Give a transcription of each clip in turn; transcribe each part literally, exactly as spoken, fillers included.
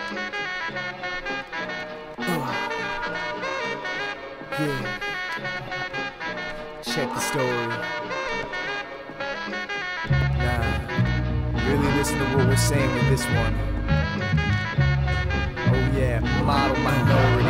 Yeah. Check the story. Nah, really listen to what we're saying with this one. Oh yeah, model minority.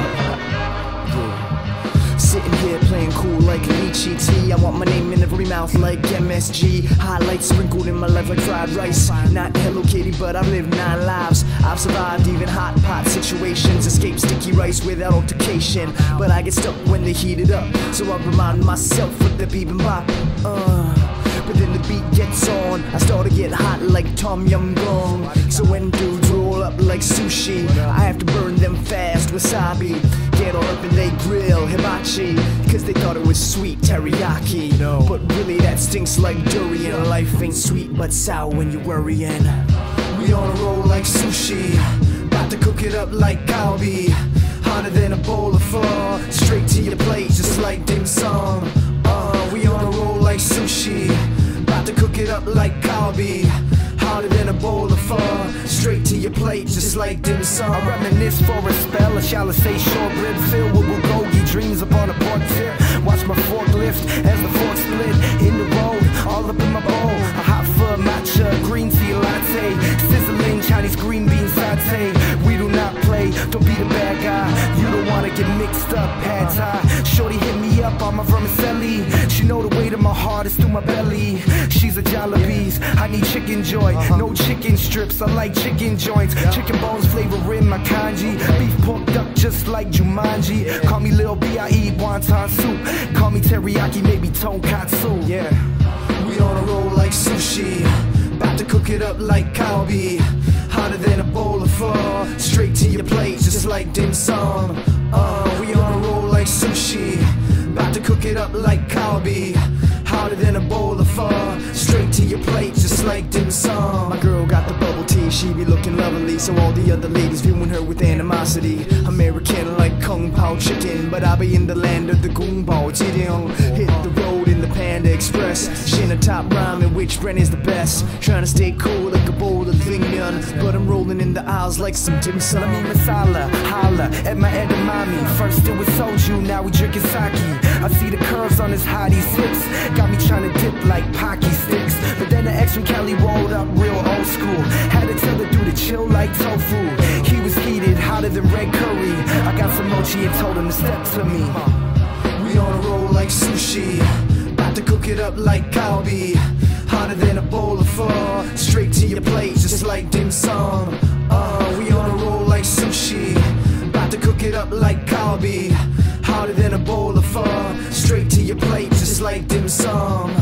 Yeah. Sitting here playing cool like lychee tea. I want my name in every mouth like M S G. Highlights sprinkled in my life like fried rice. Not Hello Kitty, but I've lived nine lives. I've survived even hot pot situations. Escaped sticky rice without altercation. But I get stuck when they heat it up, so I remind myself of the bibimbap. Uh. But then the beat gets on, I start to get hot like Tom Yum Gong. So when dudes roll up like sushi, I have to burn them fast, wasabi. Get all up and they grill, hibachi, cause they thought it was sweet, teriyaki. But really that stinks like Durian. Life ain't sweet but sour when you're worrying. We on a roll like sushi, about to cook it up like galbi. Hotter than a bowl of pho, straight to your plate just like dim sum. Uh, we on a roll like sushi, about to cook it up like galbi. Hotter than a bowl of pho, straight to your plate just like dim sum. I reminisce for a spell, or shall I say short rib filled with bulgogi. Dreams upon a pork tip, watch my forklift as the fork split in the road, all up in my bowl. A hot pho matcha, green tea latte, sizzling Chinese green bean saute. We do not play, don't be the bad guy. You don't wanna get mixed up, pad thai. Shorty hit me up on my vermicelli. She know the weight of my heart is through my belly. She's a jalapees, I need chicken joy. No chicken strips, I like chicken joints. Chicken bones flavor in my kanji. Beef pork duck just like Jumanji. Call me Lil B, I eat wonton soup. Call me teriyaki, maybe tonkatsu. Yeah, we on a roll like sushi, about to cook it up like galbi. Hotter than a bowl of pho, straight to your plate just like dim sum. Uh, we on a roll like sushi, about to cook it up like galbi. Hotter than a bowl of pho, straight to your plate just like dim sum. My girl got the bubble tea, she be looking lovely, so all the other ladies viewing her with animosity. American like Kung Pao chicken, but I be in the land of the Gung Bao Jidiong. Hit the road in the Panda Express, shin a top rhyming which brand is the best. Trying to stay cool like a bowl of Durian, but I'm rolling in the aisles like some dim sum. I mean masala, holla at my edamame. First it was soju, now we drinking sake. I see the curves on his hottie's hips, got me trying to dip like Pocky sticks. But then the ex from Cali rolled up real old school. Had to tell the dude to chill like tofu. He was heated, hotter than red curry. I got some mochi and told him to step to me. We on a roll like sushi, about to cook it up like galbi. Hotter than a bowl of pho, straight to your plate just like dim sum. Uh, we on a roll like sushi, about to cook it up like galbi. Hotter than a bowl of pho, straight to your plate just like dim sum.